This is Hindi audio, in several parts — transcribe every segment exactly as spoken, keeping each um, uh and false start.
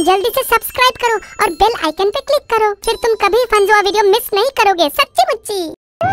जल्दी से सब्सक्राइब करो और बेल आइकन पे क्लिक करो, फिर तुम कभी फंजुआ वीडियो मिस नहीं करोगे, सच्ची मुच्ची।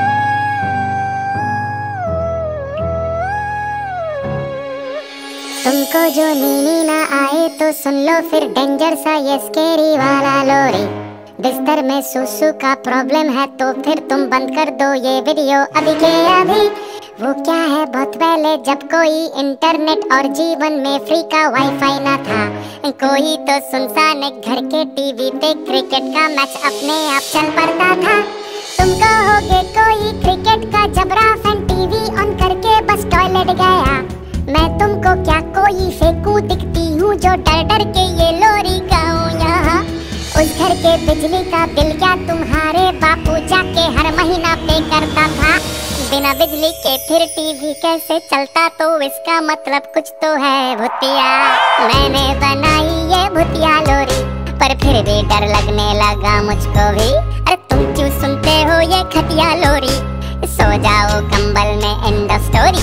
तुमको जो नीनी ना आए तो सुन लो फिर डेंजर सा ये स्केरी वाला लोरी। बिस्तर में सुसु का प्रॉब्लम है तो फिर तुम बंद कर दो ये वीडियो अभी के अभी। वो क्या है बहुत पहले जब कोई इंटरनेट और जीवन में फ्री का वाईफाई ना था, कोई तो सुनसान घर के टीवी पे क्रिकेट का मैच अपने आप चल पड़ता था। तुम कहोगे कोई क्रिकेट का जबरा फैन टीवी ऑन करके बस टॉयलेट गया। मैं तुमको क्या कोई फेंकू दिखती हूँ जो डर डर के ये लोरी गाऊं यहाँ। उस घर के बिजली का बिल क्या तुम्हारे बापू जाके हर महीना पे करता था। बिना बिजली के फिर टीवी कैसे चलता, तो इसका मतलब कुछ तो है भुतिया। मैंने बनाई ये भुतिया लोरी पर फिर भी डर लगने लगा मुझको भी। अरे तुम क्यों सुनते हो ये खटिया लोरी, सो जाओ कंबल में एंड ऑफ स्टोरी।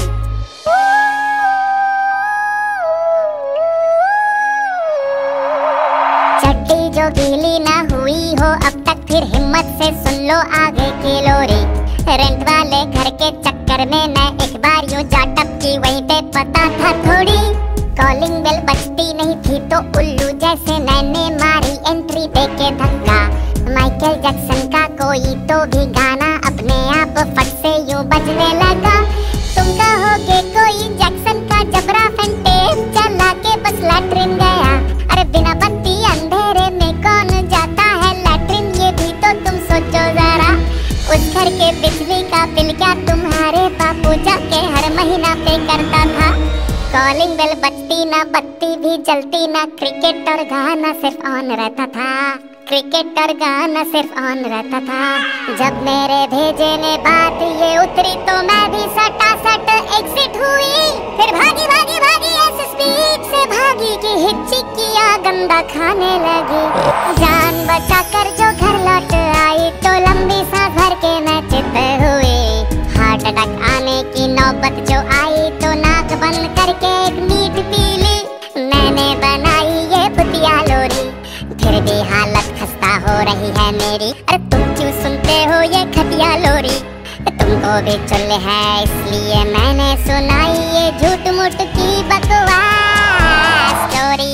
चड्डी जो गीली ना हुई हो अब तक फिर हिम्मत से सुन लो आगे की लोरी। रेंट वाले घर के चक्कर में मैं एक बार यूं जा टपकी, वहीं पे पता था थोड़ी। कॉलिंग बेल बजती नहीं थी तो उल्लू जैसे मैंने मारी एंट्री दे के धक्का। माइकल जैक्सन का कोई तो भी गाना अपने आप फट से यूं बजने लगा। तुम कहोगे कोई जैक्सन का जबरा फैन टेप चला के बस लैट्रिन गया। अरे बिना बत्ती अंधेरे में कौन जाता है लैट्रिन, ये भी तो तुम सोचो जरा। उस घर के बिजली का बिल क्या तुम्हारे बापू जाके हर महीना पे करता था। कॉलिंग बेल बजती ना बत्ती भी जलती ना, क्रिकेट और गाना सिर्फ ऑन रहता था। क्रिकेट और गाना सिर्फ ऑन रहता था। जब मेरे भेजे ने बात ये उतरी तो मैं भी सटा सट एग्जिट हुई। फिर भागी भागी भागी ऐसे स्पीड से भागी कि हिचकिया गंदा खाने लगी। जान बचा कर जो घर लौट आई तो लंबी सांस भर के मैं चित हुई। हार्ट अटैक आने की नौबत जो आई तो नाक बंद करके एक नीट पी ली। मैंने बनाई ये भुतिया लोरी फिर भी हालत खस्ता हो रही है मेरी। अरे तुम क्यों सुनते हो ये खटिया लोरी, तुमको भी चुल है इसलिए मैंने सुनाई ये झूठ मूठ की बकवास story.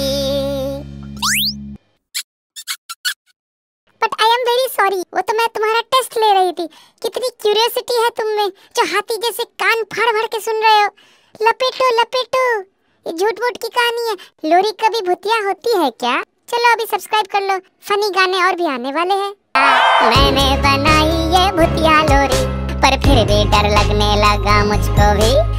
But I am very sorry, वो तो मैं तुम्हारा टेस्ट ले रही थी। कितनी क्यूरियोसिटी है तुम में जो हाथी जैसे कान फाड़ फाड़ के सुन रहे हो। लपेटो लपेटो, ये झूठ मूठ की कहानी है। लोरी कभी भुतिया होती है क्या? चलो अभी सब्सक्राइब कर लो, फनी गाने और भी आने वाले हैं। मैंने बनाई ये भुतिया लोरी पर फिर भी डर लगने लगा मुझको भी।